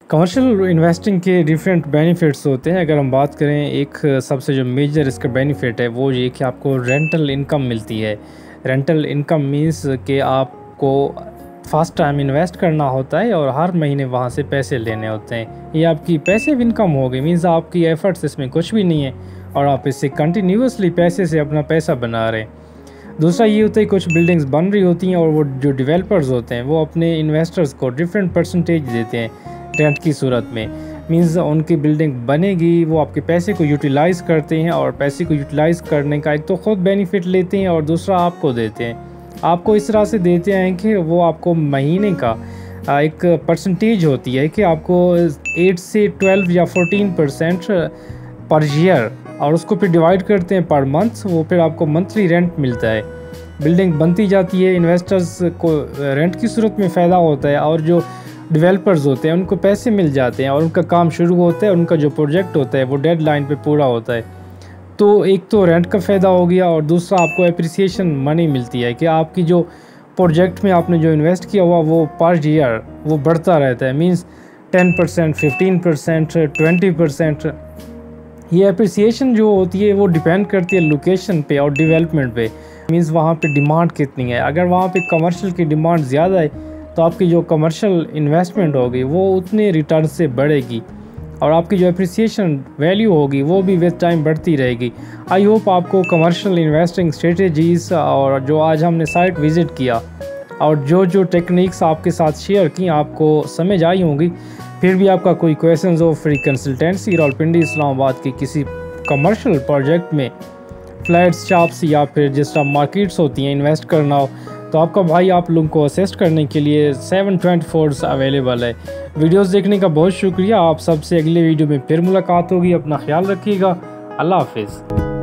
Commercial investing के different benefits होते हैं। अगर हम बात करें, एक सबसे जो मेजर इसका बेनिफिट है वो ये कि आपको रेंटल इनकम मिलती है। रेंटल इनकम मींस कि आपको फर्स्ट टाइम इन्वेस्ट करना होता है और हर महीने वहाँ से पैसे लेने होते हैं। ये आपकी पैसिव इनकम हो गई, मींस आपकी एफर्ट्स इसमें कुछ भी नहीं है और आप इससे कंटिन्यूसली पैसे से अपना पैसा बना रहे हैं। दूसरा ये होता है, कुछ बिल्डिंग्स बन रही होती हैं और वो जो डेवलपर्स होते हैं वो अपने इन्वेस्टर्स को डिफरेंट परसेंटेज देते हैं रेंट की सूरत में। मींस उनकी बिल्डिंग बनेगी, वो आपके पैसे को यूटिलाइज़ करते हैं और पैसे को यूटिलाइज़ करने का एक तो ख़ुद बेनिफिट लेते हैं और दूसरा आपको देते हैं। आपको इस तरह से देते हैं कि वो आपको महीने का एक परसेंटेज होती है कि आपको 8 से 12 या 14% पर ईयर, और उसको फिर डिवाइड करते हैं पर मंथ, वो फिर आपको मंथली रेंट मिलता है। बिल्डिंग बनती जाती है, इन्वेस्टर्स को रेंट की सूरत में फ़ायदा होता है और जो डेवलपर्स होते हैं उनको पैसे मिल जाते हैं और उनका काम शुरू होता है, उनका जो प्रोजेक्ट होता है वो डेडलाइन पे पूरा होता है। तो एक तो रेंट का फ़ायदा हो गया और दूसरा आपको एप्रिसिएशन मनी मिलती है कि आपकी जो प्रोजेक्ट में आपने जो इन्वेस्ट किया हुआ वो पर ईयर वो बढ़ता रहता है। मींस 10%, 15%, 20%। ये एप्रिसिएशन जो होती है वो डिपेंड करती है लोकेशन पे और डेवलपमेंट पे। मींस वहाँ पे डिमांड कितनी है। अगर वहाँ पे कमर्शियल की डिमांड ज़्यादा है तो आपकी जो कमर्शियल इन्वेस्टमेंट होगी वो उतने रिटर्न से बढ़ेगी और आपकी जो एप्रिसिएशन वैल्यू होगी वो भी विद टाइम बढ़ती रहेगी। आई होप आपको कमर्शियल इन्वेस्टिंग स्ट्रेटजीज़ और जो आज हमने साइट विज़िट किया और जो टेक्निक्स आपके साथ शेयर की आपको समझ आई होंगी। फिर भी आपका कोई क्वेश्चन हो, फ्री कंसल्टेंसी रावलपिंडी इस्लामाबाद की किसी कमर्शियल प्रोजेक्ट में फ्लैट्स, शॉप्स या फिर जिस तरह मार्केट्स होती हैं इन्वेस्ट करना हो तो आपका भाई आप लोगों को असिस्ट करने के लिए 724 अवेलेबल है। वीडियोस देखने का बहुत शुक्रिया। आप सबसे अगले वीडियो में फिर मुलाकात होगी। अपना ख्याल रखिएगा। अल्लाह हाफिज़।